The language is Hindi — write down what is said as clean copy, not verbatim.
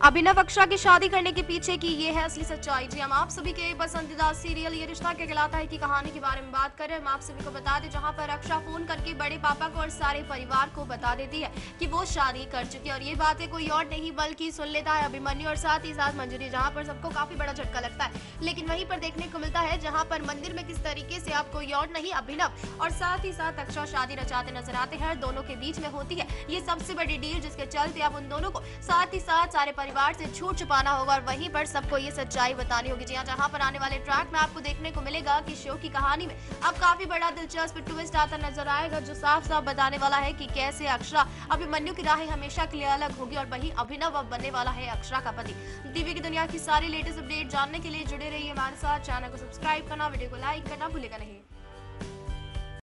अभिनव अक्षरा की शादी करने के पीछे की ये है असली सच्चाई। जी हम आप सभी के पसंदीदा सीरियल ये रिश्ता क्या कहलाता है की कहानी के बारे में बात करें। हम आप सभी को बता दें जहां पर अक्षरा फोन करके बड़े पापा को और सारे परिवार को बता देती है कि वो शादी कर चुकी है और ये बातें कोई और नहीं बल्कि सुन लेता है अभिमन्यु और साथ ही साथ मंजरी, जहाँ पर सबको काफी बड़ा झटका लगता है। लेकिन वहीं पर देखने को मिलता है जहाँ पर मंदिर में किस तरीके से आप कोई और नहीं अभिनव और साथ ही साथ अक्षरा शादी रचाते नजर आते हैं। दोनों के बीच में होती है ये सबसे बड़ी डील जिसके चलते अब उन दोनों को साथ ही साथ सारे परिवार से छूट छुपाना होगा और वहीं पर सबको ये सच्चाई बतानी होगी। जी हाँ, जहाँ पर आने वाले ट्रैक में आपको देखने को मिलेगा कि शो की कहानी में अब काफी बड़ा दिलचस्प ट्विस्ट आता नजर आएगा जो साफ साफ बताने वाला है कि कैसे अक्षरा अभिमन्यु की राहें हमेशा के लिए अलग होगी और वहीं अभिनव अब बनने वाला है अक्षरा का पति। टीवी की दुनिया की सारी लेटेस्ट अपडेट जानने के लिए जुड़े रहिए हमारे साथ। चैनल को सब्सक्राइब करना, वीडियो को लाइक करना भूलेगा नहीं।